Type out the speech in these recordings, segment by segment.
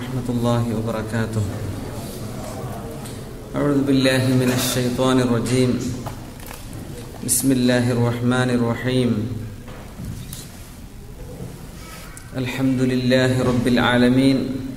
ورحمة الله وبركاته. أعوذ بالله من الشيطان الرجيم. بسم الله الرحمن الرحيم. الحمد لله رب العالمين،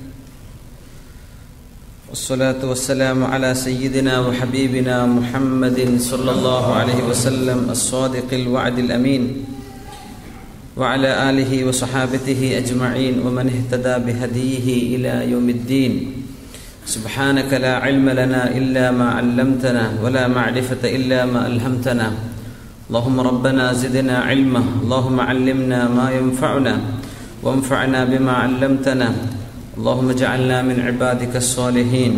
والصلاة والسلام على سيدنا وحبيبنا محمد صلى الله عليه وسلم الصادق الوعد الأمين، وعلى آله وصحابته أجمعين ومن اهتدى بهديه إلى يوم الدين. سبحانك لا علم لنا إلا ما علمتنا ولا معرفة إلا ما ألهمتنا. اللهم ربنا زدنا علما، اللهم علمنا ما ينفعنا وانفعنا بما علمتنا، اللهم اجعلنا من عبادك الصالحين.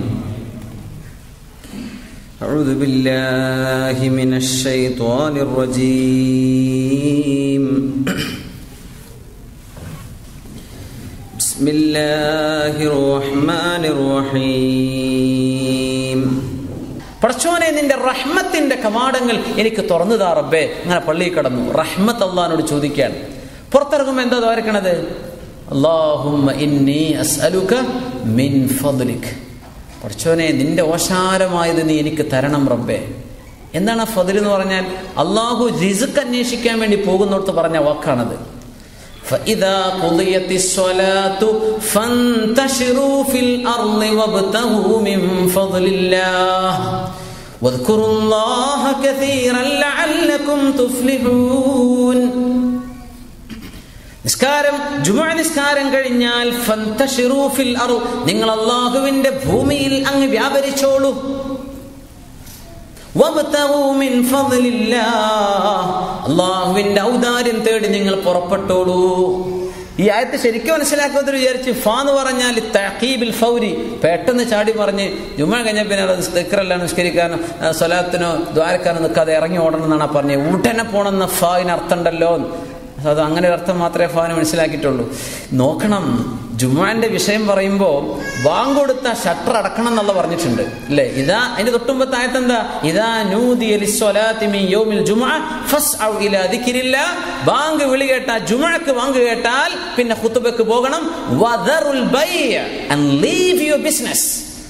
أعوذ بالله من الشيطان الرجيم. بسم الله الرحمن الرحيم. പടച്ചോനെ, നിന്റെ റഹ്മത്തിന്റെ കവാടങ്ങൾ എനിക്ക് തുറന്നു താ റബ്ബേ. അങ്ങനെ പള്ളിയിൽ കടന്നു റഹ്മത്ത് അല്ലാഹുവിനോട് ചോദിക്കാൻ. പുറത്തിറങ്ങുമ്പോൾ എന്താ ദ്വാരക്കണത്? അല്ലാഹുമ്മ ഇന്നി അസ്അലുക മിൻ ഫദ്ലിക്. പടച്ചോനെ, നിന്റെ ഓശാരമായത് നീ എനിക്ക് തരണം റബ്ബേ. എന്താണ് ഫദ്ൽ എന്ന് പറഞ്ഞാൽ? അല്ലാഹു റിസ്ക് അന്വേഷിക്കാൻ വേണ്ടി പോകുന്നിടത്ത് പറഞ്ഞ വാക്കാണത്. ഫഇദാ ഖുദിയത്തിസ് സ്വലാത്തു ഫന്തശിറൂ ഫിൽ അർളി വബ്തഗൂ മിൻ ഫദ്ലില്ലാഹ് വദ്കുറുല്ലാഹ കസീറൻ ലഅല്ലകും തുഫ്ലിഹൂൻ. നിസ്കാരം, ജുമുഅ നിസ്കാരം കഴിഞ്ഞാൽ ഫന്തശിറൂ ഫിൽ അർള്, നിങ്ങൾ അല്ലാഹുവിന്റെ ഭൂമിയിൽ അങ്ങ് വ്യാപരിച്ചോളൂ. വബ്തഗൂ മിൻ ഫദ്ലില്ലാഹ്, അല്ലാഹുവിന്റെ ഔദാര്യം തേടി നിങ്ങൾ പുറപ്പെട്ടോളൂ. ഈ ആയത്ത് ശരിക്കും മനസ്സിലാക്കുന്നത് വിചാരിച്ച് ഫാ എന്ന് പറഞ്ഞാൽ തഅഖീബിൽ ഫൗരി, പെട്ടെന്ന് ചാടി പറഞ്ഞ് ജുമുഅ കഴിഞ്ഞ പിന്നെ ദിക്റെല്ലാം നിസ്കരിക്കാനോ സ്വലാത്തിനോ ദ്വാരക്കാനോ നിൽക്കാതെ ഇറങ്ങി ഓടണം എന്നാണ് പറഞ്ഞത്. ഉടനെ പോണെന്ന ഫായിന് അർത്ഥമുണ്ടല്ലോ. അത് അങ്ങനെ ഒരു അർത്ഥം മാത്രമേ ഫാന് മനസ്സിലാക്കിയിട്ടുള്ളൂ. നോക്കണം, ജുമുഅന്റെ വിഷയം പറയുമ്പോൾ ബാങ്കൊടുത്ത ഷട്ടർ അടക്കണം എന്നുള്ള പറഞ്ഞിട്ടുണ്ട് അല്ലേ? ഇതാ അതിന്റെ തൊട്ടുമ്പത്തെ ആയത്ത് എന്താ? ഇദാ നൂദിയ ലിസ്സലാത്തി മിൻ യൗമിൽ ജുമുഅ ഫസ്ഔ ഇലാ ദിക്രില്ലാഹ്. ബാങ്ക് വിളി കേട്ടാൽ, ജുമുഅക്ക് ബാങ്ക് കേട്ടാൽ പിന്നെ ഖുതുബക്ക് പോകണം. വദറുൽ ബൈഅ ആൻഡ് ലീവ് യുവർ ബിസിനസ്.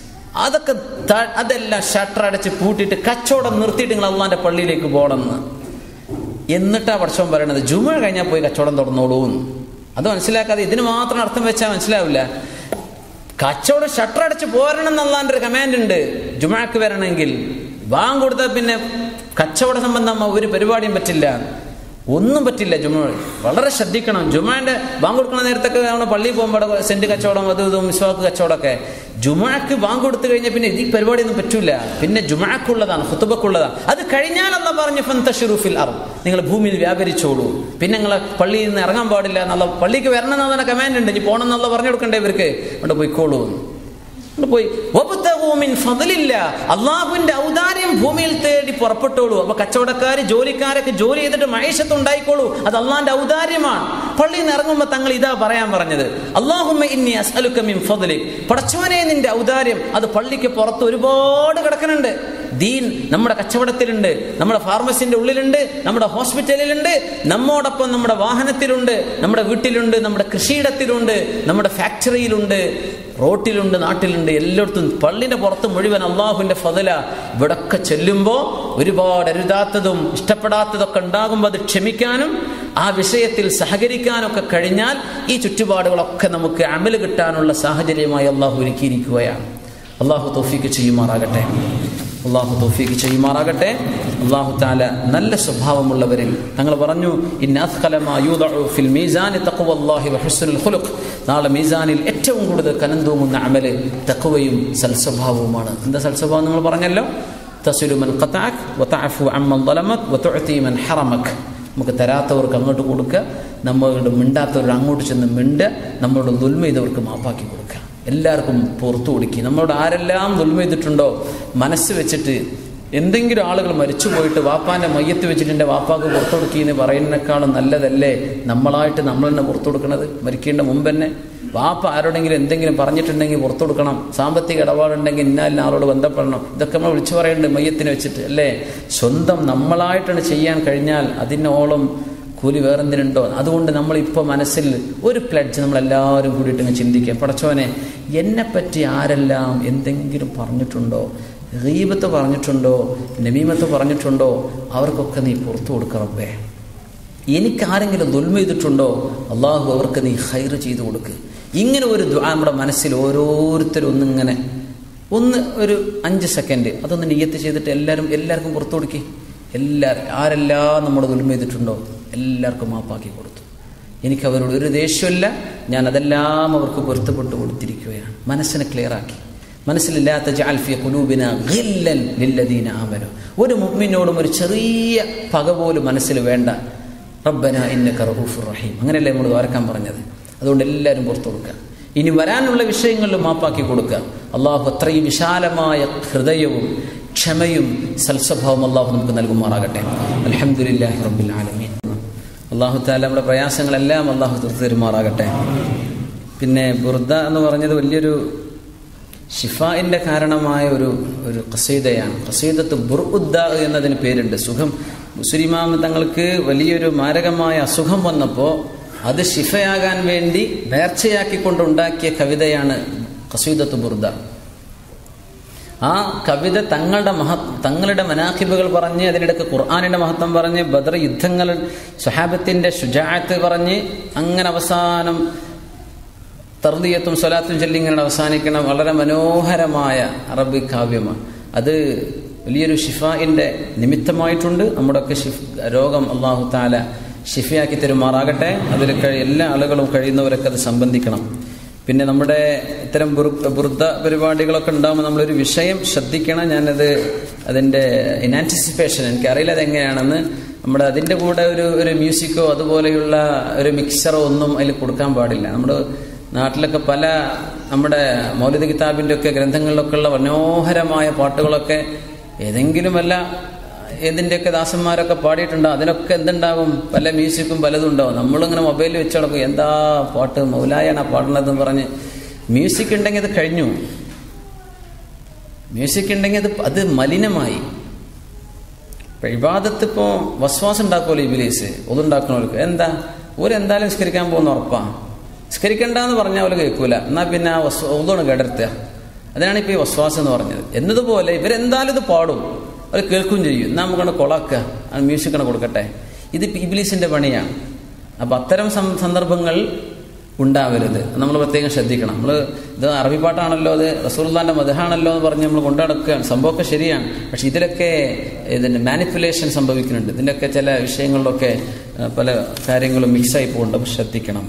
അതെല്ലാം ഷട്ടർ അടച്ച് പൂട്ടിയിട്ട് കച്ചവടം നിർത്തിയിട്ട് നിങ്ങൾ അല്ലാഹുവിന്റെ പള്ളിയിലേക്ക് പോകണമെന്ന്. എന്നിട്ടാ പടച്ചോൻ പറയണത് ജുമുഅ കഴിഞ്ഞാൽ പോയി കച്ചവടം തുറന്നോളൂ. അത് മനസ്സിലാക്കാതെ ഇതിന് മാത്രം അർത്ഥം വെച്ചാൽ മനസ്സിലാവില്ല. കച്ചവടം ഷട്ടർ അടച്ച് പോരണം എന്നുള്ളതിൻ്റെ ഒരു കമാൻഡ് ഉണ്ട്. ജുമുഅക്ക് വരണമെങ്കിൽ ബാങ്ക് കൊടുത്താൽ പിന്നെ കച്ചവട സംബന്ധം ഒരു പരിപാടിയും പറ്റില്ല, ഒന്നും പറ്റില്ല. ജുമുഅ വളരെ ശ്രദ്ധിക്കണം. ജുമുഅന്റെ ബാങ്ക് കൊടുക്കുന്ന നേരത്തൊക്കെ നമ്മൾ പള്ളിയിൽ പോകുമ്പോൾ സെന്റ് കച്ചവടം, അതും ഇതും മിസ്വാക്ക് കച്ചവടമൊക്കെ. ജുമുഅക്ക് ബാങ്ക് കൊടുത്തു കഴിഞ്ഞാൽ പിന്നെ ഈ പരിപാടിയൊന്നും പറ്റൂല. പിന്നെ ജുമുഅക്കുള്ളതാണ്, ഖുതുബക്കുള്ളതാണ്. അത് കഴിഞ്ഞാൽ അല്ലാഹു പറഞ്ഞു ഫന്തശിറൂ ഫിൽ അർള്, നിങ്ങൾ ഭൂമിയിൽ വ്യാപരിച്ചോളൂ. പിന്നെ നിങ്ങൾ പള്ളിയിൽ നിന്ന് ഇറങ്ങാൻ പാടില്ല എന്നുള്ള, പള്ളിക്ക് വരണം എന്നുള്ള കമാൻഡ് ഉണ്ട്. ഇനി പോകണം എന്നുള്ള പറഞ്ഞു കൊടുക്കണ്ടേ ഇവർക്ക്? അവിടെ പോയിക്കോളൂ പോയി. അള്ളാഹുവിന്റെ ഔദാര്യം ഭൂമിയിൽ തേടി പുറപ്പെട്ടോളൂ. അപ്പൊ കച്ചവടക്കാര്, ജോലിക്കാരൊക്കെ ജോലി ചെയ്തിട്ട് മൈഷത്ത് ഉണ്ടായിക്കോളൂ. അത് അള്ളാഹിന്റെ ഔദാര്യമാണ്. പള്ളിയിൽ നിന്ന് ഇറങ്ങുമ്പോ തങ്ങൾ ഇതാ പറയാൻ പറഞ്ഞത്, അല്ലാഹുമ്മ ഇന്നി അസ്അലുക മിൻ ഫദ്ലിക്. പടച്ചവനെ, നിന്റെ ഔദാര്യം അത് പള്ളിക്ക് പുറത്ത് ഒരുപാട് കിടക്കുന്നുണ്ട്. ദീൻ നമ്മുടെ കച്ചവടത്തിലുണ്ട്, നമ്മുടെ ഫാർമസിന്റെ ഉള്ളിലുണ്ട്, നമ്മുടെ ഹോസ്പിറ്റലിലുണ്ട്, നമ്മോടൊപ്പം നമ്മുടെ വാഹനത്തിലുണ്ട്, നമ്മുടെ വീട്ടിലുണ്ട്, നമ്മുടെ കൃഷിയിടത്തിലുണ്ട്, നമ്മുടെ ഫാക്ടറിയിലുണ്ട്, റോട്ടിലുണ്ട്, നാട്ടിലുണ്ട്, എല്ലായിടത്തും. പള്ളിന്റെ പുറത്ത് മുഴുവൻ അള്ളാഹുവിന്റെ ഫദല. ഇവിടൊക്കെ ചെല്ലുമ്പോൾ ഒരുപാട് അരുതാത്തതും ഇഷ്ടപ്പെടാത്തതൊക്കെ ഉണ്ടാകുമ്പോൾ അത് ക്ഷമിക്കാനും ആ വിഷയത്തിൽ സഹകരിക്കാനൊക്കെ കഴിഞ്ഞാൽ ഈ ചുറ്റുപാടുകളൊക്കെ നമുക്ക് അമല് കിട്ടാനുള്ള സാഹചര്യമായി അള്ളാഹു ഒരുക്കിയിരിക്കുകയാണ്. അള്ളാഹു തൗഫീഖ് ചെയ്യുമാറാകട്ടെ. അള്ളാഹു തൗഫീഖ് ചെയ്യുമാറാകട്ടെ. അള്ളാഹു തആല നല്ല സ്വഭാവമുള്ളവരിൽ തങ്ങൾ പറഞ്ഞു, ഇന്ന അസ്ഖല മാ യൂദഉ ഫിൽ മീസാനി തഖ്വല്ലാഹി വഹുസ്നുൽ ഖുലുഖ്. നാളെ മീസാനിൽ ഏറ്റവും കൂടുതൽ കനം തൂങ്ങുന്ന അമല് തഖ്വയും സൽസ്വഭാവവുമാണ്. എന്താ സൽസ്വഭാവം? നിങ്ങൾ പറഞ്ഞല്ലോ, തസിലു മൻ ഖതഅക് വതഅഫു അമ്മൻ ളലമക് വതുഅതി മൻ ഹറമക്. നമുക്ക് തരാത്തവർക്ക് അങ്ങോട്ട് കൊടുക്കുക, നമ്മളോട് മിണ്ടാത്തവർ അങ്ങോട്ട് ചെന്ന് മിണ്ടുക, നമ്മളോട് ദുൽമ ചെയ്തവർക്ക് മാപ്പാക്കി കൊടുക്കുക, എല്ലാവർക്കും പുറത്തു കൊടുക്കുക. നമ്മളോട് ആരെല്ലാം ദുൽമ ചെയ്തിട്ടുണ്ടോ മനസ്സ് വെച്ചിട്ട്, എന്തെങ്കിലും ആളുകൾ മരിച്ചു പോയിട്ട് വാപ്പാന്റെ മയ്യത്ത് വെച്ചിട്ട് എൻ്റെ വാപ്പാക്ക് പുറത്തു കൊടുക്കുകയെന്ന് പറയുന്നതിനേക്കാളും നല്ലതല്ലേ നമ്മളായിട്ട് നമ്മൾ തന്നെ പുറത്തു കൊടുക്കുന്നത്? മരിക്കേണ്ട മുമ്പ് തന്നെ വാപ്പ ആരോടെങ്കിലും എന്തെങ്കിലും പറഞ്ഞിട്ടുണ്ടെങ്കിൽ പുറത്തു കൊടുക്കണം. സാമ്പത്തിക ഇടപാടുണ്ടെങ്കിൽ ഇന്നാലിന് ആളോട് ബന്ധപ്പെടണം. ഇതൊക്കെ നമ്മൾ വിളിച്ചു പറയേണ്ടത് മയ്യത്തിനെ വെച്ചിട്ട് അല്ലേ? സ്വന്തം നമ്മളായിട്ടാണ് ചെയ്യാൻ കഴിഞ്ഞാൽ അതിനോളം കൂലി വേറെന്തിനുണ്ടോ? അതുകൊണ്ട് നമ്മളിപ്പോൾ മനസ്സിൽ ഒരു പ്ലഡ്ജ് നമ്മളെല്ലാവരും കൂടിയിട്ട് ഇങ്ങനെ ചിന്തിക്കുക, പടച്ചോനെ എന്നെപ്പറ്റി ആരെല്ലാം എന്തെങ്കിലും പറഞ്ഞിട്ടുണ്ടോ, ഗീബത്ത് പറഞ്ഞിട്ടുണ്ടോ, നമീമത്ത് പറഞ്ഞിട്ടുണ്ടോ, അവർക്കൊക്കെ നീ പുറത്തു കൊടുക്കറപ്പേ. എനിക്കാരെങ്കിലും ദുൽമ ചെയ്തിട്ടുണ്ടോ, അള്ളാഹു അവർക്ക് നീ ഖൈർ ചെയ്തു കൊടുക്ക്. ഇങ്ങനെ ഒരു ദുആ നമ്മുടെ മനസ്സിൽ ഓരോരുത്തരും ഒന്നിങ്ങനെ ഒരു 5 സെക്കൻഡ് അതൊന്ന് നിയ്യത്ത് ചെയ്തിട്ട് എല്ലാവർക്കും പുറത്തു കൊടുക്കി. ആരെല്ലാം നമ്മൾ ദുൽമ ചെയ്തിട്ടുണ്ടോ എല്ലാവർക്കും മാപ്പാക്കി കൊടുത്തു. എനിക്ക് അവരോട് ഒരു ദേഷ്യമില്ല, ഞാൻ അതെല്ലാം അവർക്ക് പൊരുത്തപ്പെട്ട് കൊടുത്തിരിക്കുകയാണ്. മനസ്സിനെ ക്ലിയറാക്കി, മനസ്സിലില്ലാത്ത ജഅൽഫിയ ഖുലൂബിന ഗില്ലൻ ലില്ലദീന ആമനു. ഒരു മുഅ്മിനോടും ഒരു ചെറിയ പക പോലും മനസ്സിൽ വേണ്ട. റബ്ബന ഇന്നക റഊഫുർ റഹീം, അങ്ങനെയല്ലേ നമ്മൾ ദുആക്കാൻ പറഞ്ഞത്. അതുകൊണ്ട് എല്ലാവരും പുറത്തു കൊടുക്കുക. ഇനി വരാനുള്ള വിഷയങ്ങളിൽ മാപ്പാക്കി കൊടുക്കുക. അള്ളാഹു അത്രയും വിശാലമായ ഹൃദയവും ക്ഷമയും സൽസ്വഭാവം അള്ളാഹു നമുക്ക് നൽകുമാറാകട്ടെ. അൽഹംദുലില്ലാഹി റബ്ബിൽ ആലമീൻ. അള്ളാഹു തആല നമ്മുടെ പ്രയാസങ്ങളെല്ലാം അള്ളാഹു തീർത്തു തരുമാറാകട്ടെ. പിന്നെ ബുർദ എന്ന് പറഞ്ഞത് വലിയൊരു ഷിഫായിൻ്റെ കാരണമായ ഒരു ഖസീദയാണ്. ഖസീദത്ത് ബുർഉദ്ദ എന്നതിന് പേരുണ്ട്. സുഖം മുസ്ലിമാമ തങ്ങൾക്ക് വലിയൊരു മാരകമായ അസുഖം വന്നപ്പോൾ അത് ഷിഫയാകാൻ വേണ്ടി നേർച്ചയാക്കിക്കൊണ്ടുണ്ടാക്കിയ കവിതയാണ് ഖസീദത്ത് ബുർദ. ആ കവിത തങ്ങളുടെ മനാഖിബുകൾ പറഞ്ഞ്, അതിനിടയ്ക്ക് ഖുർആനിന്റെ മഹത്വം പറഞ്ഞ്, ബദർ യുദ്ധങ്ങൾ, സ്വഹാബത്തിന്റെ ശുജാഅത്ത് പറഞ്ഞ്, അങ്ങനെ അവസാനം തർദിയത്തും സ്വലാത്തും ചൊല്ലി ഇങ്ങനെ അവസാനിക്കണം. വളരെ മനോഹരമായ അറബി കാവ്യമാണ്. അത് വലിയൊരു ഷിഫായിന്റെ നിമിത്തമായിട്ടുണ്ട്. നമ്മുടെയൊക്കെ രോഗം അല്ലാഹു തആല ഷിഫയാക്കി തരുമാറാകട്ടെ. അതിൽ എല്ലാ ആളുകളും കഴിയുന്നവരൊക്കെ അത് സംബന്ധിക്കണം. പിന്നെ നമ്മുടെ ഇത്തരം ബുർദ പരിപാടികളൊക്കെ ഉണ്ടാകുമ്പോൾ നമ്മളൊരു വിഷയം ശ്രദ്ധിക്കണം. അതിൻ്റെ ഇൻ ആൻറ്റിസിപ്പേഷൻ, എനിക്കറിയില്ല അതെങ്ങനെയാണെന്ന്. അതിൻ്റെ കൂടെ ഒരു മ്യൂസിക്കോ അതുപോലെയുള്ള ഒരു മിക്സറോ ഒന്നും അതിൽ കൊടുക്കാൻ പാടില്ല. നമ്മുടെ നാട്ടിലൊക്കെ പല നമ്മുടെ മൗലിദ് കിതാബിൻ്റെ ഒക്കെ ഗ്രന്ഥങ്ങളിലൊക്കെ ഉള്ള മനോഹരമായ പാട്ടുകളൊക്കെ ഏതിൻ്റെയൊക്കെ ദാസന്മാരൊക്കെ പാടിയിട്ടുണ്ടാവും. അതിനൊക്കെ എന്തുണ്ടാവും, പല മ്യൂസിക്കും പലതും ഉണ്ടാവും. നമ്മളിങ്ങനെ മൊബൈലിൽ വെച്ച് നടക്കും, എന്താ പാട്ട്, മൗലായാണ് ആ പാടുന്നതെന്ന് പറഞ്ഞ്. മ്യൂസിക് ഉണ്ടെങ്കിൽ അത് കഴിഞ്ഞു. മ്യൂസിക് ഉണ്ടെങ്കിൽ അത് മലിനമായി. ഇപ്പം ഇബാദത്ത് ഇപ്പോൾ വസ്വാസം ഉണ്ടാക്കുമല്ലോ ഇബ്ലീസ്, ഒതുണ്ടാക്കണവർക്ക്. എന്തായാലും നിസ്കരിക്കാൻ പോകുന്ന ഉറപ്പാണ്. നിസ്കരിക്കണ്ടെന്ന് പറഞ്ഞാൽ അവർ കേൾക്കൂല. എന്നാൽ പിന്നെ ആ ഒതാണ് കേടെടുത്തുക. അതിനാണ് ഇപ്പോൾ ഈ വസ്വാസം എന്ന് പറഞ്ഞത്. എന്നതുപോലെ ഇവരെന്തായാലും ഇത് പാടും, അവർ കേൾക്കുകയും ചെയ്യും. എന്നാൽ നമുക്കാണ് കൊളാക്കുക, അത് മ്യൂസിക്കാണ് കൊടുക്കട്ടെ. ഇത് ഇബ്ലീസിന്റെ പണിയാണ്. അപ്പം അത്തരം സന്ദർഭങ്ങൾ ഉണ്ടാവരുത്. നമ്മൾ പ്രത്യേകം ശ്രദ്ധിക്കണം. ഇത് അറബി പാട്ടാണല്ലോ, അത് റസൂലുള്ളാഹിന്റെ മദ്ഹാണല്ലോ എന്ന് പറഞ്ഞ് നമ്മൾ കൊണ്ടുനടക്കുകയാണ്. സംഭവമൊക്കെ ശരിയാണ്. പക്ഷെ ഇതിലൊക്കെ ഇതിന്റെ മാനിപ്പുലേഷൻ സംഭവിക്കുന്നുണ്ട്. ഇതിൻ്റെയൊക്കെ ചില വിഷയങ്ങളിലൊക്കെ പല കാര്യങ്ങളും മിക്സായി പോകുന്നുണ്ട്. ശ്രദ്ധിക്കണം.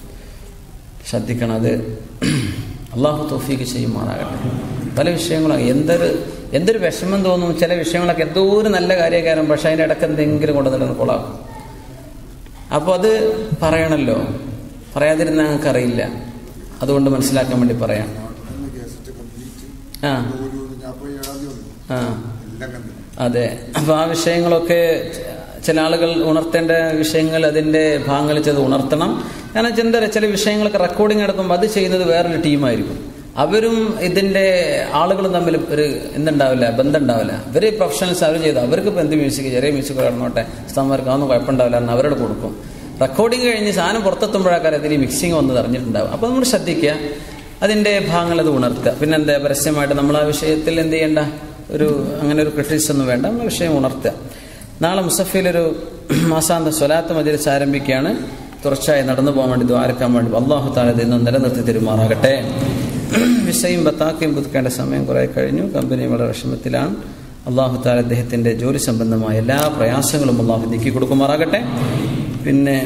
അത് അള്ളാഹു തൗഫീഖ് ചെയ്യുമാറാകട്ടെ. പല വിഷയങ്ങളും എന്തൊരു വിഷമം തോന്നും. ചില വിഷയങ്ങളൊക്കെ എന്തോ ഒരു നല്ല കാര്യകാരം, പക്ഷെ അതിൻ്റെ ഇടയ്ക്ക് എന്തെങ്കിലും കൊണ്ടുവന്നിട്ട് കൊളാക്കും. അപ്പോൾ അത് പറയണല്ലോ, പറയാതിരുന്ന ഞങ്ങൾക്ക് അറിയില്ല. അതുകൊണ്ട് മനസ്സിലാക്കാൻ വേണ്ടി പറയാം. അതെ. അപ്പോൾ ആ വിഷയങ്ങളൊക്കെ ചില ആളുകൾ ഉണർത്തേണ്ട വിഷയങ്ങൾ, അതിൻ്റെ ഭാഗങ്ങൾ ചെയ്ത് ഉണർത്തണം. കാരണം ചില വിഷയങ്ങളൊക്കെ റെക്കോർഡിങ് നടത്തുമ്പോൾ അത് ചെയ്യുന്നത് വേറൊരു ടീമായിരിക്കും. അവരും ഇതിൻ്റെ ആളുകളും തമ്മിൽ ഒരു ബന്ധം ഉണ്ടാവില്ല. ഇവർ പ്രൊഫഷണൽസ് അവർ ചെയ്തു, അവർക്ക് ഇപ്പം എന്ത് മ്യൂസിക്, ചെറിയ മ്യൂസിക് കിടന്നോട്ടെ, ഉസ്താദ്മാർക്ക് അതൊന്നും കുഴപ്പമുണ്ടാവില്ല എന്ന് അവരോട് കൊടുക്കും. റെക്കോർഡിങ് കഴിഞ്ഞ് സാധനം പുറത്തെത്തുമ്പോഴാക്കാരം അതിന് മിക്സിങ് വന്ന് അറിഞ്ഞിട്ടുണ്ടാവും. അപ്പോൾ നമ്മൾ ശ്രദ്ധിക്കുക, അതിൻ്റെ ഭാഗങ്ങൾ അത് ഉണർത്തുക. പിന്നെ പരസ്യമായിട്ട് നമ്മൾ ആ വിഷയത്തിൽ എന്ത് ചെയ്യേണ്ട, അങ്ങനെ ഒരു ക്രിറ്റിസിസം ഒന്നും വേണ്ട, നമ്മൾ വിഷയം ഉണർത്തുക. നാളെ മുസഫിലൊരു മാസാന്ത സ്വലാത്ത് മജ്‌ലിസ് ആരംഭിക്കുകയാണ്. തുടർച്ചയായി നടന്നു പോകാൻ വേണ്ടി ദ്വാരക്കാൻ വേണ്ടി അല്ലാഹു തആല ഇന്ന് നിലനിർത്തി തരുമാറാകട്ടെ. വിസയും ബത്താക്കയും പുതുക്കേണ്ട സമയം കുറെ കഴിഞ്ഞു. കമ്പനി വളരെ വിഷമത്തിലാണ്. അല്ലാഹു തആല അദ്ദേഹത്തിന്റെ ജോലി സംബന്ധമായ എല്ലാ പ്രയാസങ്ങളും അല്ലാഹു നീക്കി കൊടുക്കുമാറാകട്ടെ. പിന്നെ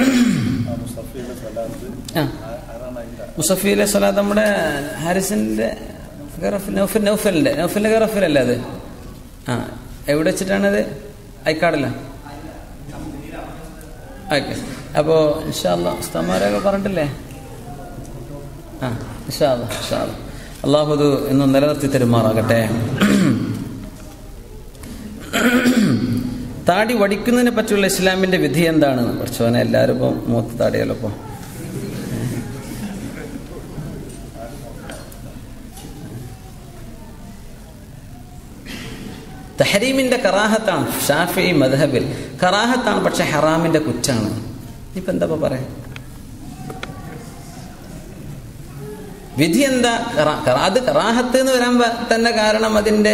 മുസഫിയിലെ സ്വലാത്ത് നമ്മുടെ ഹാരിസിന്റെ നൗഫലിന്റെ ഗറഫിലല്ലേ അത്? എവിടെ വെച്ചിട്ടാണത്? ഐക്കാടല്ല. ഓക്കെ. അപ്പോൾ ഇൻഷാ അല്ലാഹ് ഉസ്താദ്മാരൊക്കെ പറഞ്ഞിട്ടില്ലേ? ഇൻഷാ അല്ലാഹ് അല്ലാഹു ഇത് ഇന്ന് നിലനിർത്തി തരുമാറാകട്ടെ. താടി വടിക്കുന്നതിനെ പറ്റിയുള്ള ഇസ്ലാമിന്റെ വിധി എന്താണ്? കുറച്ചോനെ എല്ലാവരും ഇപ്പം മൂത്ത് താടിയല്ലോ. ഇപ്പോൾ തഹരീമിന്റെ കറാഹത്താണ് ഷാഫിഈ മദ്ഹബിൽ, കറാഹത്താണ്, പക്ഷെ ഹറാമിന്റെ കുറ്റാണ്. ഇപ്പൊ എന്താ പറയാ? വിധി എന്താ? അത് കറാഹത്ത് എന്ന് വരാൻ തന്നെ കാരണം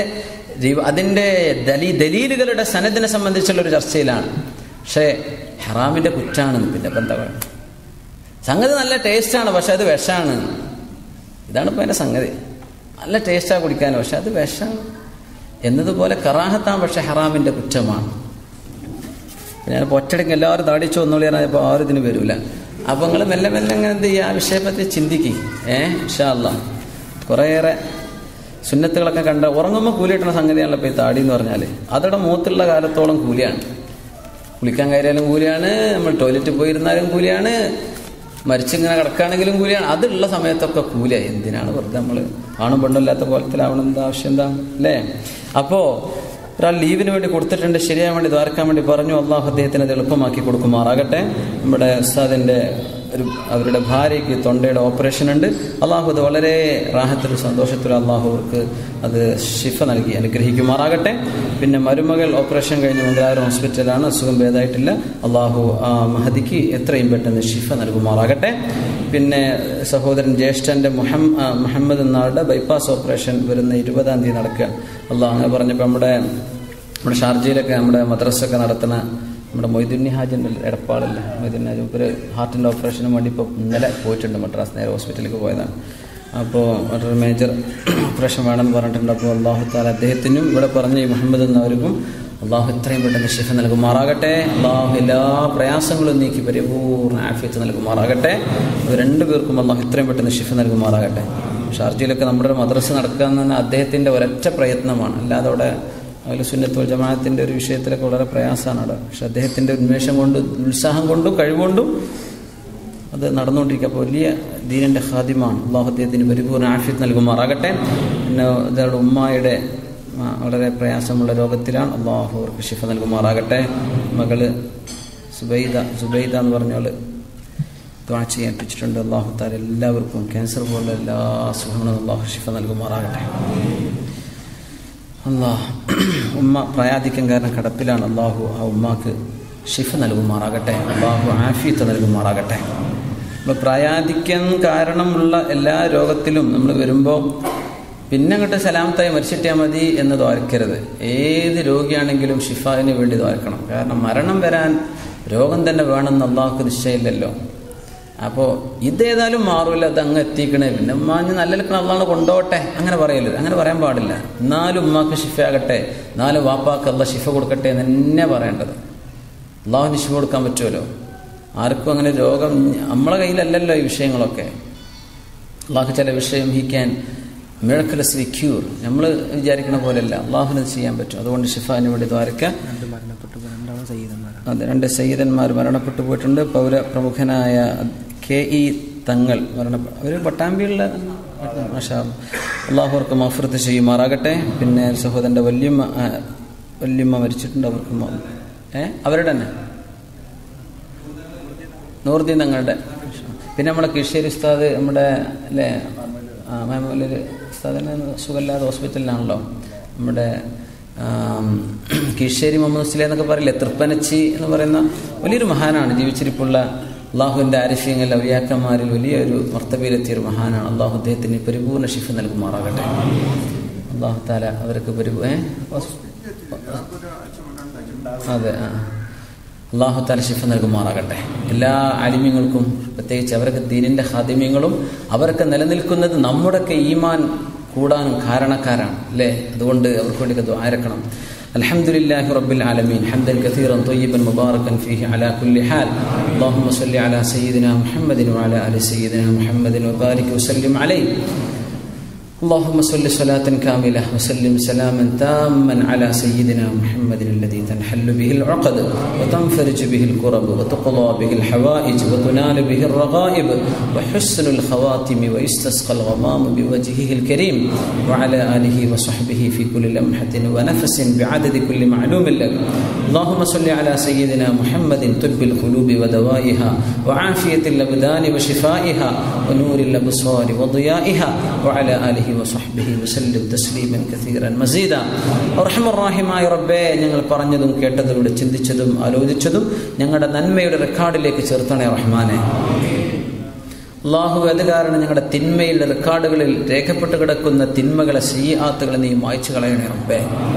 അതിന്റെ ദലീലുകളുടെ സനദിനെ സംബന്ധിച്ചുള്ള ഒരു ചർച്ചയിലാണ്. പക്ഷേ ഹറാമിന്റെ കുറ്റാണ്. പിന്നെ ഇപ്പം എന്താ പറയുക? സംഗതി നല്ല ടേസ്റ്റാണ്, പക്ഷെ അത് വിഷമാണ്. ഇതാണ് ഇപ്പം എൻ്റെ സംഗതി. നല്ല ടേസ്റ്റാണ് കുടിക്കാൻ, പക്ഷെ അത് വിഷമാണ് എന്നതുപോലെ കറാഹത്താണ്, പക്ഷെ ഹറാമിന്റെ കുറ്റമാണ്. ഞാനിപ്പോൾ ഒറ്റയടിക്ക് എല്ലാവരും താടിച്ചു വന്നോളി പറഞ്ഞപ്പോൾ ആരും ഇതിന് വരില്ല. അപ്പോൾ നിങ്ങൾ മെല്ലെ മെല്ലെ അങ്ങനെ എന്ത് ചെയ്യുക, ആ വിഷയത്തെ ചിന്തിക്കുക. ഇൻഷാ അല്ലാഹ് കുറേയേറെ സുന്നത്തുകളൊക്കെ കണ്ട ഉറങ്ങുമ്പോൾ കൂലി കിട്ടുന്ന സംഗതിയാണല്ലോ ഇപ്പോൾ ഈ താടി എന്ന് പറഞ്ഞാൽ. അതോടെ മൂത്തുള്ള കാലത്തോളം കൂലിയാണ്. കുളിക്കാൻ കയറിയാലും കൂലിയാണ്, നമ്മൾ ടോയ്ലറ്റിൽ പോയിരുന്നാലും കൂലിയാണ്, മരിച്ചിങ്ങനെ കിടക്കുകയാണെങ്കിലും കൂലിയാണ്. അതുള്ള സമയത്തൊക്കെ കൂലിയായി. എന്തിനാണ് വെറുതെ നമ്മൾ ആണും പെണ്ണല്ലാത്ത കോലത്തിലാവണം? എന്താ ആവശ്യം എന്താ അല്ലേ? അപ്പോൾ ഒരാൾ ലീവിന് വേണ്ടി കൊടുത്തിട്ടുണ്ട്, ശരിയാൻ വേണ്ടി ദ്വാരക്കാൻ വേണ്ടി പറഞ്ഞു. അള്ളാഹു അദ്ദേഹത്തിന് അത് എളുപ്പമാക്കി കൊടുക്കുമാറാകട്ടെ. നമ്മുടെ ഉസ്താദിന്റെ അവരുടെ ഭാര്യയ്ക്ക് തൊണ്ടയുടെ ഓപ്പറേഷൻ ഉണ്ട്. അള്ളാഹു അത് വളരെ റാഹത്തിലും സന്തോഷത്തിലും അള്ളാഹു അവർക്ക് അത് ശിഫ നൽകി അനുഗ്രഹിക്കുമാറാകട്ടെ. പിന്നെ മരുമകൾ ഓപ്പറേഷൻ കഴിഞ്ഞ് മംഗലാപുരം ഹോസ്പിറ്റലാണ്, അസുഖം ഭേദമായിട്ടില്ല. അള്ളാഹു ആ മഹദിക്ക് എത്രയും പെട്ടെന്ന് ശിഫ നൽകുമാറാകട്ടെ. പിന്നെ സഹോദരൻ ജ്യേഷ്ഠന്റെ മുഹമ്മദ് എന്നാളുടെ ബൈപ്പാസ് ഓപ്പറേഷൻ വരുന്ന 20-ാം തീയതി നടക്കുക. അള്ളാഹു അങ്ങനെ പറഞ്ഞപ്പോൾ നമ്മുടെ ഷാർജയിലൊക്കെ നമ്മുടെ മദ്രസൊക്കെ നടത്തുന്ന നമ്മുടെ മൊയ്തുന്നി ഹാജിൻ്റെ എടപ്പാളല്ല, മൊയ്തുന്നി ഹാജി ഒരു ഹാർട്ടിൻ്റെ ഓപ്പറേഷന് വേണ്ടി ഇപ്പോൾ ഇന്നലെ പോയിട്ടുണ്ട് മദ്രാസ്, നേരെ ഹോസ്പിറ്റലിലേക്ക് പോയതാണ്. അപ്പോൾ ഒരു മേജർ ഓപ്പറേഷൻ വേണമെന്ന് പറഞ്ഞിട്ടുണ്ട്. അപ്പോൾ അള്ളാഹു താല അദ്ദേഹത്തിനും ഇവിടെ പറഞ്ഞ ഈ മുഹമ്മദ് എന്നവർക്കും അള്ളാഹു എത്രയും പെട്ടെന്ന് ശിഫ നൽകുമാറാകട്ടെ. അള്ളാഹു എല്ലാ പ്രയാസങ്ങളും നീക്കി പരിപൂർണ്ണ ആഫിയത്ത് നൽകുമാറാകട്ടെ. അത് രണ്ടുപേർക്കും അള്ളാഹു എത്രയും പെട്ടെന്ന് ശിഫ നൽകുമാറാകട്ടെ. ഷാർജയിലൊക്കെ നമ്മുടെ മദ്രസ നടക്കുക എന്ന് പറഞ്ഞാൽ അദ്ദേഹത്തിൻ്റെ ഒരൊറ്റ പ്രയത്നമാണ്. അല്ലാതെ അവിടെ അതിൽ സുന്നത്ത് വൽ ജമാഅത്തിൻ്റെ ഒരു വിഷയത്തിലൊക്കെ വളരെ പ്രയാസമാണ് അവിടെ. പക്ഷെ അദ്ദേഹത്തിൻ്റെ ഉന്മേഷം കൊണ്ടും ഉത്സാഹം കൊണ്ടും കഴിവുകൊണ്ടും അത് നടന്നുകൊണ്ടിരിക്കുക. അപ്പോൾ വലിയ ദീനിൻ്റെ ഖാദിമാണ്. അള്ളാഹു അദ്ദേഹത്തിന് പരിപൂർണ്ണ ആഫിയത്ത് നൽകുമാറാകട്ടെ. പിന്നെ ഇതവിടെ ഉമ്മായുടെ വളരെ പ്രയാസമുള്ള രോഗത്തിലാണ്. അള്ളാഹു അവർക്ക് ശിഫ നൽകുമാറാകട്ടെ. മകള് സുബൈദ എന്ന് പറഞ്ഞാൽ ദുആ ചെയ്യാൻ ഏൽപ്പിച്ചിട്ടുണ്ട്. അള്ളാഹു താല എല്ലാവർക്കും ക്യാൻസർ പോലുള്ള എല്ലാ അസുഖങ്ങളും അള്ളാഹു ശിഫ നൽകുമാറാകട്ടെ. അള്ളാഹ് ഉമ്മ പ്രായാധിക്യം കാരണം കിടപ്പിലാണ്. അള്ളാഹു ആ ഉമ്മാക്ക് ശിഫ നൽകുമാറാകട്ടെ. അള്ളാഹു ആഫിയത്ത് നൽകുമാറാകട്ടെ. അപ്പോൾ പ്രായാധിക്യം കാരണമുള്ള എല്ലാ രോഗത്തിലും നമ്മൾ വരുമ്പോൾ പിന്നെ അങ്ങോട്ട് സലാമത്തായി മരിച്ചിട്ടാൽ മതി എന്ന് ദ്വാരക്കരുത്. ഏത് രോഗിയാണെങ്കിലും ഷിഫാവിന് വേണ്ടി ദ്വാരക്കണം. കാരണം മരണം വരാൻ രോഗം തന്നെ വേണമെന്ന് അള്ളാഹുക്ക് നിശ്ചയമില്ലല്ലോ. അപ്പോൾ ഇതേതായാലും മാറില്ല, അത് അങ്ങ് എത്തിക്കണേ, പിന്നെ ഉമ്മാഞ്ഞ് നല്ല നിൽക്കണം, അള്ളാഹ് കൊണ്ടോട്ടെ, അങ്ങനെ പറയരുത്. അങ്ങനെ പറയാൻ പാടില്ല. എന്നാലും ഉമ്മാക്ക് ഷിഫ ആകട്ടെ, എന്നാലും വാപ്പാക്ക് അള്ളാഹ് ഷിഫ കൊടുക്കട്ടെ എന്ന് തന്നെ പറയേണ്ടത്. അള്ളാഹുവിന് ഷിഫ കൊടുക്കാൻ പറ്റുമല്ലോ. ആർക്കും അങ്ങനെ രോഗം നമ്മളെ കയ്യിലല്ലല്ലോ ഈ വിഷയങ്ങളൊക്കെ. അള്ളാഹ് ചില വിഷയം ഹി ക്യാൻ മിറക്കിൾസ്ലി ക്യൂർ. നമ്മൾ വിചാരിക്കണ പോലെയല്ല, അള്ളാഹുവിന് ചെയ്യാൻ പറ്റും. അതുകൊണ്ട് ഷിഫാന് വേണ്ടി ദ്വാരക്കാം. അതെ, 2 സയ്യിദന്മാർ മരണപ്പെട്ടു പോയിട്ടുണ്ട്. പൗരപ്രമുഖനായ KE തങ്ങൾ അവർ പട്ടാമ്പിയുള്ള അള്ളാഹു അവർക്ക് മഗ്ഫിറത്ത് ചെയ്യുമാറാകട്ടെ. പിന്നെ സഹോദരൻ്റെ വല്യമ്മ മരിച്ചിട്ടുണ്ട്. അവർക്ക് അവരുടെ തന്നെ നൂറുദ്ദീൻ തങ്ങളുടെ. പിന്നെ നമ്മുടെ കിഷേരി ഉസ്താദ് നമ്മുടെ അല്ലേ മാമൂലൊരു ഉസ്താദിന് സുഖമില്ലാതെ ഹോസ്പിറ്റലിലാണല്ലോ. നമ്മുടെ കീഴ്ശ്ശേരി മുഹമ്മദ് മുസ്ലിം എന്നൊക്കെ പറയില്ലേ, തൃപ്പനച്ചി എന്ന് പറയുന്ന വലിയൊരു മഹാനാണ്. ജീവിച്ചിരിപ്പുള്ള അള്ളാഹുവിൻ്റെ ആരിഫ്യങ്ങൾ ഔലിയാക്കന്മാരിൽ വലിയൊരു മർത്തബയിലെത്തിയൊരു മഹാനാണ്. അള്ളാഹു അദ്ദേഹത്തിന് പരിപൂർണ്ണ ശിഫ നൽകുമാറാകട്ടെ. അള്ളാഹു താല അവർക്ക് അതെ അള്ളാഹു താല ശിഫ നൽകുമാറാകട്ടെ. എല്ലാ ആലിമ്യങ്ങൾക്കും, പ്രത്യേകിച്ച് അവർക്ക് ദീനിൻ്റെ ഖാദിമ്യങ്ങളും അവർക്ക് നിലനിൽക്കുന്നത് നമ്മുടെയൊക്കെ ഈമാൻ കൂടാനും കാരണക്കാരാണ് അല്ലേ. അതുകൊണ്ട് അവർക്ക് വേണ്ടി ദുആരക്കണം. അൽഹംദുലില്ലാഹി റബ്ബിൽ ആലമീൻ ഹംദൻ കസീറൻ ത്വയ്യിബൻ മുബാറകൻ ഫീഹി അലാ കുല്ലി ഹാൽ. അല്ലാഹുമ്മ സ്വല്ലി അലാ സയ്യിദിനാ മുഹമ്മദിൻ വഅലാ ആലി സയ്യിദിനാ മുഹമ്മദിൻ വബാരിക് വസല്ലിം അലൈഹി. اللهم صل صلاة كاملة وسلم سلاما تاما على سيدنا محمد الذي تنحل به العقد وتنفرج به الكرب وتقضى به الحوائج وتنال به الرغائب وحسن الخواتم ويستسقى الغمام بوجهه الكريم وعلى آله وصحبه في كل لمحة ونفس بعدد كل معلوم لك. اللهم صل على سيدنا محمد طب القلوب ودوائها وعافية الأبدان وشفائها ونور الأبصار وضيائها وعلى آله ആലിഹി വസഹ്ബിഹി വസല്ലം തസ്ലീമൻ കസീറൻ മസീദ. അർഹമർ റഹീമായ റബ്ബേ, ഞങ്ങൾ പറഞ്ഞതും കേട്ടതും ചിന്തിച്ചതും ആലോചിച്ചതും ഞങ്ങളുടെ നന്മയുടെ റെക്കോർഡിലേക്ക് ചേർത്തണേ റഹ്മാനെ. അല്ലാഹു, അത് കാരണം ഞങ്ങളുടെ തിന്മയുടെ റെക്കോർഡുകളിൽ രേഖപ്പെട്ട് കിടക്കുന്ന തിന്മകളെ സയ്യിആത്തുകളെ നീ മായ്ച്ചു കളയണേ റബ്ബേ.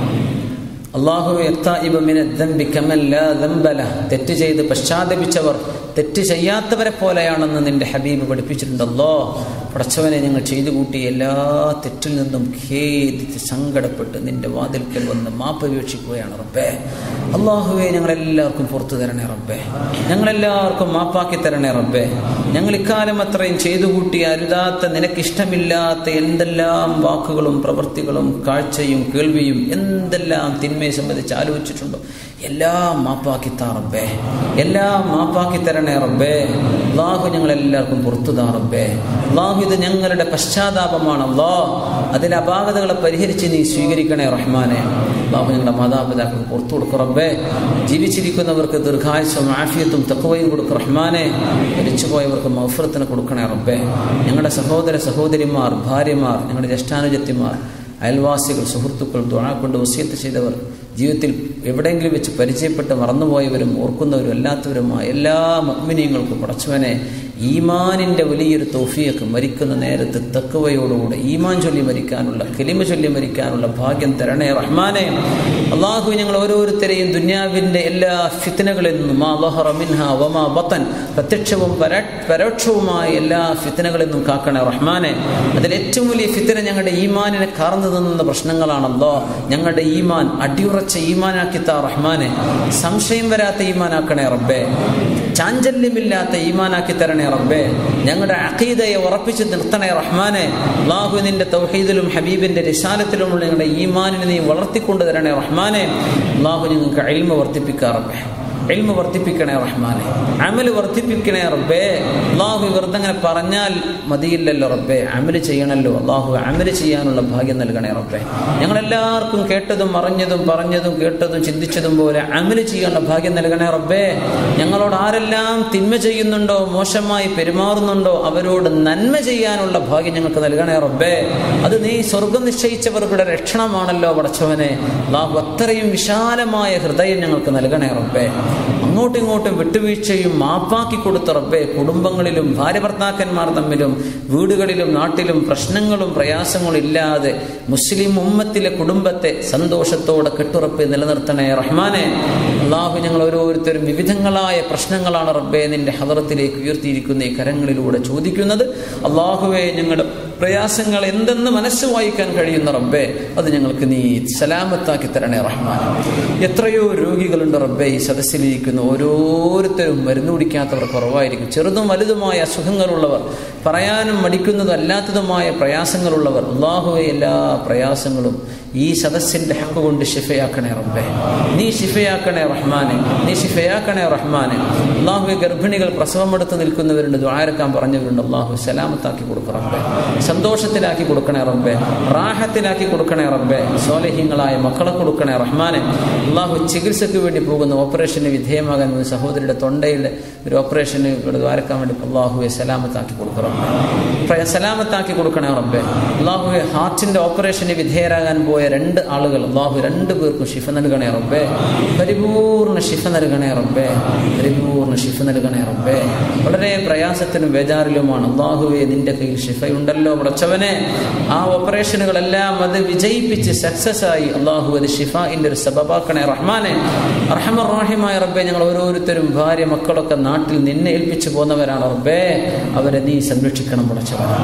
അല്ലാഹുവേ, അത്തായിബ മിനദ്ദംബി കമൻ ലാ ദംബ ലഹ്, തെറ്റ് ചെയ്ത് പശ്ചാത്തപിച്ചവർ തെറ്റ് ചെയ്യാത്തവരെ പോലെയാണെന്ന് നിന്റെ ഹബീബ് പഠിപ്പിച്ചിട്ടുണ്ട്. അല്ലാഹ്, പടച്ചവനെ, ഞങ്ങൾ ചെയ്തു കൂട്ടിയ എല്ലാ തെറ്റിൽ നിന്നും ഖേദിച്ച് സങ്കടപ്പെട്ട് നിന്റെ വാതിൽക്കൽ വന്ന് മാപ്പ് വീക്ഷിക്കുകയാണ് റബ്ബേ. അല്ലാഹുവേ, ഞങ്ങളെല്ലാവർക്കും പുറത്തു തരണേ റബ്ബേ. ഞങ്ങളെല്ലാവർക്കും മാപ്പാക്കി തരണേ റബ്ബേ. ഞങ്ങൾ ഇക്കാലം അത്രയും ചെയ്തു കൂട്ടിയ അരുതാത്ത, നിനക്കിഷ്ടമില്ലാത്ത എന്തെല്ലാം വാക്കുകളും പ്രവൃത്തികളും കാഴ്ചയും കേൾവിയും എന്തെല്ലാം തിന്മയെ സംബന്ധിച്ച് ആലോചിച്ചിട്ടുണ്ടോ എല്ലാം മാപ്പാക്കി താ റബ്ബേ. എല്ലാം മാപ്പാക്കി തരണേ റബ്ബേ. അല്ലാഹു, ഞങ്ങളെല്ലാവർക്കും പുറത്തു താ റബ്ബേ. അല്ലാഹു, ഇത് ഞങ്ങളുടെ പശ്ചാത്താപമാണ്. അല്ലാഹ്, അതിലെ അപാകതകളെ പരിഹരിച്ച് നീ സ്വീകരിക്കണേ റഹ്മാനെ. അല്ലാഹു, ഞങ്ങളുടെ മാതാപിതാക്കൾക്ക് പുറത്തു കൊടുക്കും റബ്ബേ. ജീവിച്ചിരിക്കുന്നവർക്ക് ദീർഘായുസ്സും ആഫിയത്തും തഖ്വയും കൊടുക്കും റഹ്മാനെ. മരിച്ചുപോയവർക്ക് മഗ്ഫിറത്തിന് കൊടുക്കണേ റബ്ബേ. ഞങ്ങളുടെ സഹോദര സഹോദരിമാർ, ഭാര്യമാർ, ഞങ്ങളുടെ ജ്യേഷ്ഠാനുജത്തിമാർ, അയൽവാസികൾ, സുഹൃത്തുക്കൾ, ദുആ കൊണ്ട് വസിയത്ത് ചെയ്തവർ, ജീവിതത്തിൽ എവിടെയെങ്കിലും വെച്ച് പരിചയപ്പെട്ട് മറന്നുപോയവരും ഓർക്കുന്നവരും അല്ലാത്തവരുമായ എല്ലാ മുഅ്മിനീങ്ങൾക്കും പടച്ചവനെ ഈമാനിന്റെ വലിയൊരു തൗഫീഖ്, മരിക്കുന്ന നേരത്ത് തഖ്വയോടുകൂടെ ഈമാൻ ചൊല്ലി മരിക്കാനുള്ള, കലിമ ചൊല്ലി മരിക്കാനുള്ള ഭാഗ്യം തരണേ റഹ്മാനെ. അല്ലാഹു, ഞങ്ങൾ ഓരോരുത്തരെയും ദുനിയാവിന്റെ എല്ലാ ഫിത്നകളിൽ നിന്നും, മാ ളഹറ മിൻഹാ വമാ ബതൻ, പ്രത്യക്ഷവും പരോക്ഷവുമായ എല്ലാ ഫിത്നകളിൽ നിന്നും കാക്കണേ റഹ്മാനെ. അതിൽ ഏറ്റവും വലിയ ഫിത്ന ഞങ്ങളുടെ ഈമാനിനെ കാർന്നു നിന്ന പ്രശ്നങ്ങളാണല്ലോ. ഞങ്ങളുടെ ഈമാൻ അടിയുറച്ച ഈമാനാക്കി താ റഹ്മാനെ. സംശയം വരാത്ത ഈമാനാക്കണേ റബ്ബേ. ചാഞ്ചല്യമില്ലാത്ത ഈമാനാക്കി തരണേ റബ്ബേ. ഞങ്ങളുടെ അഖീദയെ ഉറപ്പിച്ച് നിർത്തണേ റഹ്മാനെ. അല്ലാഹു, നിന്റെ തൗഹീദിലും ഹബീബിന്റെ റിസാലത്തിലുമുള്ള ഞങ്ങളുടെ ഈമാനിനെ നീ വളർത്തിക്കൊണ്ട് തരണേ റഹ്മാനെ. അല്ലാഹു, ഞങ്ങൾക്ക് ഇൽമ വർദ്ധിപ്പിക്കാ റബ്ബേ. ഇൽമ വർദ്ധിപ്പിക്കണേ റഹ്മാനെ. അമല് വർദ്ധിപ്പിക്കണേ റബ്ബേ. അല്ലാഹു, വെറുതെ അങ്ങനെ പറഞ്ഞാൽ മതിയില്ലല്ലോ റബ്ബേ, അമല് ചെയ്യണല്ലോ. അല്ലാഹു, അമല് ചെയ്യാനുള്ള ഭാഗ്യം നൽകണേ റബ്ബേ. ഞങ്ങളെല്ലാവർക്കും കേട്ടതും അറിഞ്ഞതും പറഞ്ഞതും കേട്ടതും ചിന്തിച്ചതും പോലെ അമല് ചെയ്യാനുള്ള ഭാഗ്യം നൽകണേ റബ്ബേ. ഞങ്ങളോട് ആരെല്ലാം തിന്മ ചെയ്യുന്നുണ്ടോ, മോശമായി പെരുമാറുന്നുണ്ടോ, അവരോട് നന്മ ചെയ്യാനുള്ള ഭാഗ്യം ഞങ്ങൾക്ക് നൽകണേ റബ്ബേ. അത് നീ സ്വർഗം നിശ്ചയിച്ചവരുടെ രക്ഷണമാണല്ലോ പടച്ചവനെ. അല്ലാഹു, അത്രയും വിശാലമായ ഹൃദയം ഞങ്ങൾക്ക് നൽകണേ റബ്ബേ. അങ്ങോട്ടും ഇങ്ങോട്ടും വിട്ടുവീഴ്ചയും മാപ്പാക്കി കൊടുത്ത റബ്ബേ. കുടുംബങ്ങളിലും ഭാര്യ ഭർത്താക്കന്മാർ തമ്മിലും വീടുകളിലും നാട്ടിലും പ്രശ്നങ്ങളും പ്രയാസങ്ങളും ഇല്ലാതെ മുസ്ലിം ഉമ്മത്തിലെ കുടുംബത്തെ സന്തോഷത്തോടെ കെട്ടുറപ്പ് നിലനിർത്തണേ റഹ്മാനെ. അല്ലാഹു, ഞങ്ങൾ ഓരോരുത്തരും വിവിധങ്ങളായ പ്രശ്നങ്ങളാണ് റബ്ബേ നിന്റെ ഹദറത്തിലേക്ക് ഉയർത്തിയിരിക്കുന്ന ഈ കരങ്ങളിലൂടെ ചോദിക്കുന്നത്. അല്ലാഹുവേ, ഞങ്ങളുടെ പ്രയാസങ്ങൾ എന്തെന്ന് മനസ്സ് വായിക്കാൻ കഴിയുന്ന റബ്ബേ, അത് ഞങ്ങൾക്ക് നീ സലാമത്താക്കി തരണേ റഹ്മാനെ. എത്രയോ രോഗികളുണ്ട് റബ്ബേ ഈ സദസ്സിലിരിക്കുന്ന ഓരോരുത്തരും. മരുന്ന് കുടിക്കാത്തവർ കുറവായിരിക്കും. ചെറുതും വലുതുമായ അസുഖങ്ങളുള്ളവർ, പറയാനും മടിക്കുന്നതും അല്ലാത്തതുമായ പ്രയാസങ്ങളുള്ളവർ. അല്ലാഹുവേ, എല്ലാ പ്രയാസങ്ങളും ഈ സദസ്സിന്റെ ഹക്ക് കൊണ്ട് ശിഫയാക്കണേ റബ്ബേ. നീ ശിഫയാക്കണേ റഹ്മാനെ. നീ ശിഫയാക്കണേ റഹ്മാനെ. അല്ലാഹുവേ, ഗർഭിണികൾ പ്രസവമെടുത്ത് നിൽക്കുന്നവരുണ്ട്, ദുആരക്കാൻ പറഞ്ഞവരുണ്ട്. അല്ലാഹു, സലാമത്താക്കി കൊടുക്കണം റബ്ബേ. സന്തോഷത്തിലാക്കി കൊടുക്കണേ റബ്ബേ. റാഹത്തിലാക്കി കൊടുക്കണേ റബ്ബേ. സ്വാലിഹീങ്ങളായ മക്കളെ കൊടുക്കണേ റഹ്മാനെ. അല്ലാഹു, ചികിത്സയ്ക്ക് വേണ്ടി പോകുന്ന ഓപ്പറേഷന് വിധേയമാകാൻ സഹോദരിയുടെ തൊണ്ടയുടെ ഒരു ഓപ്പറേഷന് ദ്വാരക്കാൻ വേണ്ടി അല്ലാഹുവെ സലാമത്താക്കി കൊടുക്കണം റബ്ബേ. സലാമത്താക്കി കൊടുക്കണേ റബ്ബേ. അല്ലാഹുവെ, ഹാർട്ടിന്റെ ഓപ്പറേഷന് വിധേയരാകാൻ പോയ 2 ആളുകൾ, അല്ലാഹു 2 പേർക്കും ശിഫ നൽകണേ റബ്ബേ. പരിപൂർണ്ണ ശിഫ നൽകണേ റബ്ബേ. പരിപൂർണ്ണ ശിഫ നൽകണേ റബ്ബേ. വളരെ പ്രയാസത്തിനും ബേജാറിലുമാണ്. അല്ലാഹുവെ, നിന്റെ കയ്യിൽ ശിഫയുണ്ടല്ലോ പടച്ചവനെ. ആ ഓപ്പറേഷനുകളെല്ലാം അത് വിജയിപ്പിച്ച് സക്സസ് ആയി അല്ലാഹു അത് ശിഫാഇന്റെ ഒരു സബബാക്കണേ റഹ്മാനെ. അർഹമർ റഹീമായ റബ്ബേ, ഞങ്ങൾ ഓരോരുത്തരും ഭാര്യ മക്കളൊക്കെ നാട്ടിൽ നിന്നെ ഏൽപ്പിച്ചു പോന്നവരാണ് റബ്ബേ. അവരെ നീ സംരക്ഷിക്കണം പടച്ചവനെ.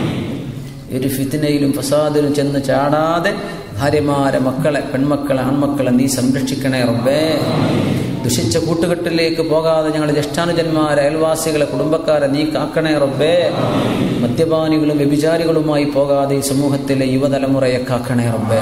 ഒരു ഫിത്നയിലും ഫസാദിലും ചെന്ന് ചാടാതെ ഭാര്യമാരെ, മക്കളെ, പെൺമക്കളെ, ആൺമക്കളെ നീ സംരക്ഷിക്കണേ റബ്ബേ. ദുഷിച്ച കൂട്ടുകെട്ടിലേക്ക് പോകാതെ ഞങ്ങളുടെ ജ്യേഷ്ഠാനുജന്മാരെ, അയൽവാസികളെ, കുടുംബക്കാരെ നീ കാക്കണേ റബ്ബേ. മദ്യപാനികളും വ്യഭിചാരികളുമായി പോകാതെ ഈ സമൂഹത്തിലെ യുവതലമുറയെ കാക്കണേ റബ്ബേ.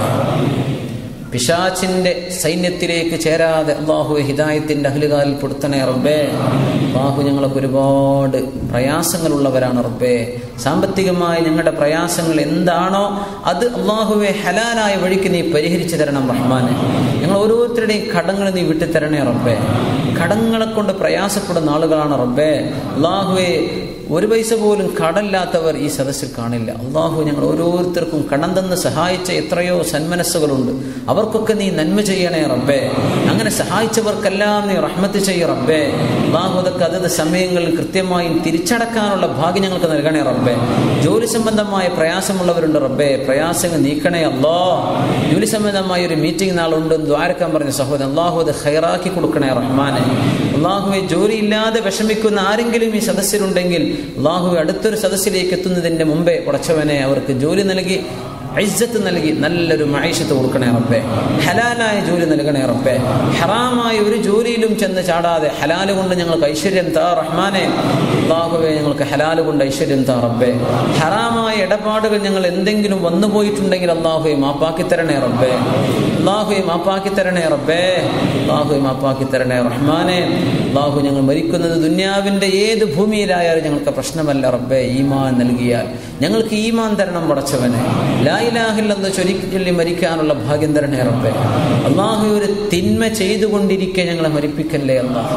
പിശാചിന്റെ സൈന്യത്തിലേക്ക് ചേരാതെ അല്ലാഹുവേ ഹിദായത്തിന്റെ അഹ്ലുകാരിൽ പെടുത്തണേ റബ്ബേ. അല്ലാഹു, ഞങ്ങൾക്ക് ഒരുപാട് പ്രയാസങ്ങളുള്ളവരാണ് റബ്ബേ. സാമ്പത്തികമായി ഞങ്ങളുടെ പ്രയാസങ്ങൾ എന്താണോ അത് അല്ലാഹുവേ ഹലാലായ വഴിക്ക് നീ പരിഹരിച്ചു തരണം റഹ്മാനെ. ഞങ്ങൾ ഓരോരുത്തരുടെയും കടങ്ങൾ നീ വിട്ടുതരണേ റബ്ബേ. കടങ്ങളെ കൊണ്ട് പ്രയാസപ്പെടുന്ന ആളുകളാണ് റബ്ബേ. അല്ലാഹുവേ, ഒരു പൈസ പോലും കടമില്ലാത്തവർ ഈ സദസ്സിൽ കാണില്ല. അള്ളാഹു ഞങ്ങൾ ഓരോരുത്തർക്കും കടം തന്ന് സഹായിച്ച എത്രയോ സന്മനസ്സുകളുണ്ട്. അവർക്കൊക്കെ നീ നന്മ ചെയ്യണേ റബ്ബേ. അങ്ങനെ സഹായിച്ചവർക്കെല്ലാം നീ റഹ്മത്ത് ചെയ്യ റബ്ബേ. അള്ളാഹു അതൊക്കെ അതത് സമയങ്ങളിൽ കൃത്യമായി തിരിച്ചടക്കാനുള്ള ഭാഗ്യം ഞങ്ങൾക്ക് നൽകണേ റബ്ബേ. ജോലി സംബന്ധമായ പ്രയാസമുള്ളവരുണ്ട് റബ്ബേ, പ്രയാസങ്ങൾ നീക്കണേ അല്ലാ. ജോലി സംബന്ധമായ ഒരു മീറ്റിംഗ് നാളുണ്ട് ദ്വാരക്കാൻ പറഞ്ഞ സഹോദരൻ, അള്ളാഹു അത് ഖൈറാക്കി കൊടുക്കണേ റഹ്മാനെ. അള്ളാഹുവെ ജോലിയില്ലാതെ വിഷമിക്കുന്ന ആരെങ്കിലും ഈ സദസ്സിലുണ്ടെങ്കിൽ അള്ളാഹുവെ അടുത്തൊരു സദസ്സിലേക്ക് എത്തുന്നതിന്റെ മുമ്പേ പടച്ചവനെ അവർക്ക് ജോലി നൽകി ഇസ്സത്ത് നൽകി നല്ലൊരു മഈശത്ത് കൊടുക്കണേ റബ്ബേ. ഹലാലായ ജോലി നൽകണേ റബ്ബേ. ഹറാമായ ഒരു ജോലിയിലും ചെന്ന് ചാടാതെ ഹലാല് കൊണ്ട് ഞങ്ങൾക്ക് ഐശ്വര്യം താ റഹ്മാനെ. അല്ലാഹുവേ ഞങ്ങൾക്ക് ഹലാല് കൊണ്ട് ഐശ്വര്യം താ റബ്ബേ. ഹറാമായ ഇടപാടുകൾ ഞങ്ങൾ എന്തെങ്കിലും വന്നു പോയിട്ടുണ്ടെങ്കിൽ അല്ലാഹുവേ മാപ്പാക്കി തരണേ റബ്ബേ. അല്ലാഹുവേ മാപ്പാക്കി തരണേ റബ്ബേ. അല്ലാഹുവേ മാപ്പാക്കി തരണേ റഹ്മാനെ. അല്ലാഹു ഞങ്ങൾ മരിക്കുന്നത് ദുനിയാവിന്റെ ഏത് ഭൂമിയിലായാലും ഞങ്ങൾക്ക് പ്രശ്നമല്ല റബ്ബേ. ഈമാൻ നൽകിയാൽ ഞങ്ങൾക്ക് ഈമാൻ തരണം പടച്ചവനെ. ലാ ഇലാഹ ഇല്ലല്ലാഹ് ചൊല്ലി മരിക്കാനുള്ള ഭാഗ്യം തരണേ റബ്ബേ. അല്ലാഹു ഒരു തിന്മ ചെയ്തുകൊണ്ടിരിക്കെ ഞങ്ങളെ മരിപ്പിക്കല്ലേ അല്ലാഹ്.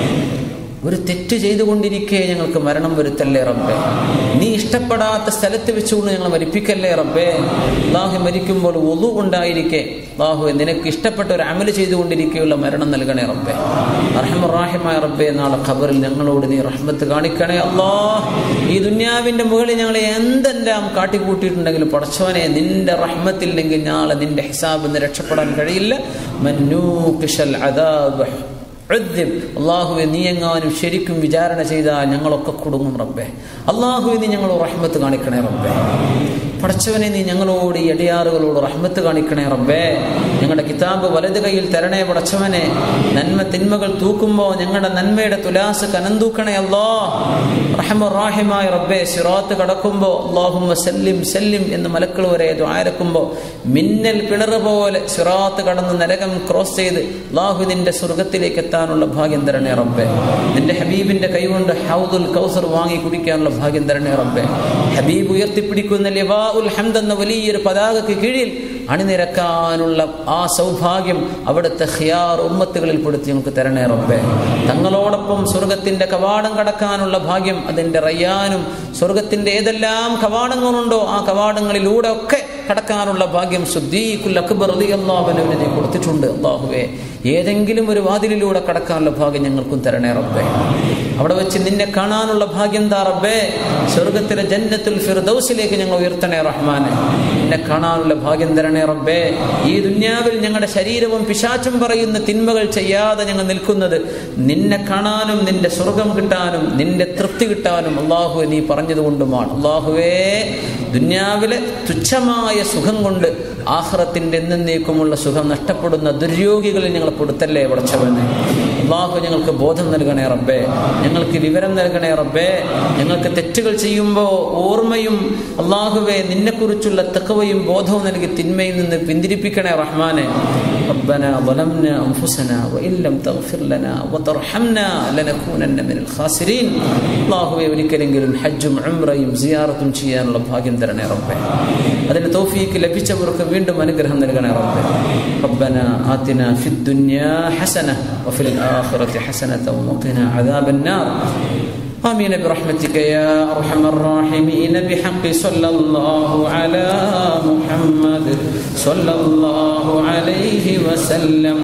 ഒരു തെറ്റ് ചെയ്തുകൊണ്ടിരിക്കെ ഞങ്ങൾക്ക് മരണം വരുത്തല്ലേ റബ്ബേ. നീ ഇഷ്ടപ്പെടാത്ത സ്ഥലത്ത് വെച്ചുകൊണ്ട് ഞങ്ങൾ മരിപ്പിക്കല്ലേ റബ്ബേ. അല്ലാഹു മരിക്കുമ്പോൾ വുളു ഉണ്ടായിരിക്കെ അല്ലാഹു നിനക്ക് ഇഷ്ടപ്പെട്ട ഒരു അമൽ ചെയ്തുകൊണ്ടിരിക്കെയുള്ള മരണം നൽകണേ റബ്ബേ. അർഹമർ റഹീമായ റബ്ബേ, നാളെ ഖബറിൽ ഞങ്ങളോട് നീ റഹ്മത്ത് കാണിക്കണേ അല്ലാഹ്. ഈ ദുനിയാവിന്റെ മുകളിൽ ഞങ്ങളെ എന്തെല്ലാം കാട്ടിക്കൂട്ടിയിട്ടുണ്ടെങ്കിലും പടച്ചവനെ നിന്റെ റഹ്മത്തില്ലെങ്കിൽ നാളെ നിന്റെ ഹിസാബിൽ രക്ഷപ്പെടാൻ കഴിയില്ല. മന്നൂഖിഷൽ അദാബ് അല്ലാഹുവേ, നീ എങ്ങാനും ശരിക്കും വിചാരണ ചെയ്താൽ ഞങ്ങളൊക്കെ കുടുങ്ങും റബ്ബേ. അല്ലാഹുവേ, നീ ഞങ്ങളോട് റഹ്മത്ത് കാണിക്കണേ റബ്ബേ. പടച്ചവനെ, നീ ഞങ്ങളോട് ഈ അടിയാറുകളോട് റഹ്മത്ത് കാണിക്കണേ റബ്ബേ. ഞങ്ങളുടെ കിതാബ് വലത് കയ്യിൽ തരണേ പടച്ചവനെ. നന്മ തിന്മകൾ തൂക്കുമ്പോൾ ഞങ്ങളുടെ നന്മയുടെ തുലാസ് കനന്തൂക്കണേ അല്ലാഹ്. റഹ്മർ റഹീമായ റബ്ബേ, സിറാത്ത് കടക്കുമ്പോൾ അല്ലാഹുമ്മ സല്ലിം സല്ലിം എന്ന് മലക്കൾ വരെ ദുആരക്കുമ്പോൾ മിന്നൽ പിണറ് പോലെ സിറാത്ത് കടന്ന് നരകം ക്രോസ് ചെയ്ത് അല്ലാഹു നിന്റെ സ്വർഗ്ഗത്തിലേക്ക് എത്താനുള്ള ഭാഗ്യം തരണേ റബ്ബേ. നിന്റെ ഹബീബിന്റെ കൈകൊണ്ട് ഹൗദുൽ കൗസർ വാങ്ങി കുടിക്കാനുള്ള ഭാഗ്യം തരണേ റബ്ബേ. ഹബീബ് ഉയർത്തിപ്പിടിക്കുന്ന ലിവാഉൽ ഹംദ് എന്ന വലിയൊരു പതാകയ്ക്ക് കീഴിൽ അണിനിരക്കാനുള്ള ആ സൗഭാഗ്യം അവിടുത്തെ ഖിയാർ ഉമ്മത്തുകളിൽ പെടുത്തി ഞങ്ങൾക്ക് തരണേ റബ്ബേ. തങ്ങളോടൊപ്പം സ്വർഗത്തിന്റെ കവാടം കടക്കാനുള്ള ഭാഗ്യം, അതിന്റെ റയ്യാനും സ്വർഗത്തിന്റെ ഏതെല്ലാം കവാടങ്ങളുണ്ടോ ആ കവാടങ്ങളിലൂടെ ഒക്കെ കടക്കാനുള്ള ഭാഗ്യം സിദ്ദീഖുൽ അക്ബർ റളിയല്ലാഹു അൻഹുവിനെ കൊടുത്തിട്ടുണ്ട്. അല്ലാഹുവേ, ഏതെങ്കിലും ഒരു വാതിലിലൂടെ കടക്കാനുള്ള ഭാഗ്യം ഞങ്ങൾക്കും തരണേ റബ്ബേ. അവിടെ വെച്ച് നിന്നെ കാണാനുള്ള ഭാഗ്യം താ റബ്ബേ. സ്വർഗത്തിലെ ജന്നത്തുൽ ഫിർദൗസിലേക്ക് ഞങ്ങൾ ഉയർത്തണേ റഹ്മാനെ. നിന്നെ കാണാനുള്ള ഭാഗ്യം തരണേ റബ്ബേ. ഈ ദുനിയാവിൽ ഞങ്ങളുടെ ശരീരവും പിശാചും പറയുന്ന തിന്മകൾ ചെയ്യാതെ ഞങ്ങൾ നിൽക്കുന്നത് നിന്നെ കാണാനും നിന്റെ സ്വർഗം കിട്ടാനും നിന്റെ തൃപ്തി കിട്ടാനും അല്ലാഹുവേ നീ പറഞ്ഞതുകൊണ്ടുമാണ്. അല്ലാഹുവേ, ദുനിയാവിലെ തുച്ഛമായ സുഖം കൊണ്ട് ആഖിറത്തിന്റെ എന്നേക്കുമുള്ള സുഖം നഷ്ടപ്പെടുന്ന ദുര്യോഗികളിൽ ഞങ്ങൾ പെടുത്തല്ലേ പടച്ചവനെ. അല്ലാഹു ഞങ്ങൾക്ക് ബോധം നൽകണേ റബ്ബേ. ഞങ്ങൾക്ക് വിവരം നൽകണേ റബ്ബേ. ഞങ്ങൾക്ക് തെറ്റുകൾ ചെയ്യുമ്പോൾ ഓർമ്മയും അല്ലാഹുവേ നിന്നെക്കുറിച്ചുള്ള തഖ്വയും ബോധവും നൽകി തിന്മയിൽ നിന്ന് പിന്തിരിപ്പിക്കണേ റഹ്മാനെ. ربنا ظلمنا أنفسنا وإن لم تغفر لنا وترحمنا لنكونن من الخاسرين. അല്ലാഹുവേ, ഒരിക്കലെങ്കിലും ഹജ്ജും ഉംറയും സിയാറത്തും ചെയ്യാനുള്ള ഭാഗ്യം തരണേ റബ്ബേ. അതിന് തൗഫീഖ് ലഭിച്ചവർക്ക് വീണ്ടും അനുഗ്രഹം നൽകണേ റബ്ബേ. ربنا آتنا في الدنيا حسنة وفي الآخرة حسنة وقنا عذاب النار. آمين برحمتك يا أرحم الراحمين. بحق صلى الله على محمد صلى الله عليه وسلم.